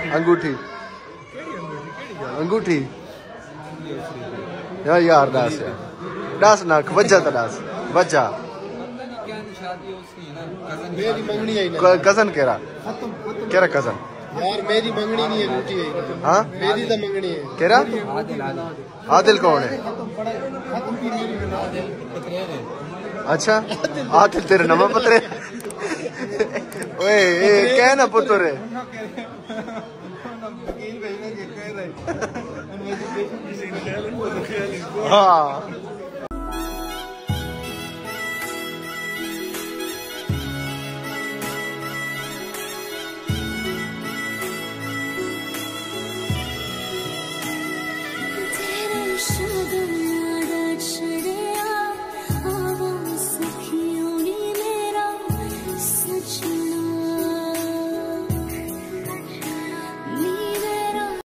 अंगूठी अंगूठी यार दस नाक वज्जा तो दस वज्जा मेरी मंगनी है कजन केरा कजन यार मेरी मंगनी नहीं है अंगूठी है हाँ मेरी तो मंगनी है केरा आदिल कौन है अच्छा आदिल तेरे नवा पत्रे ओए क्या ना पुत्र है हाँ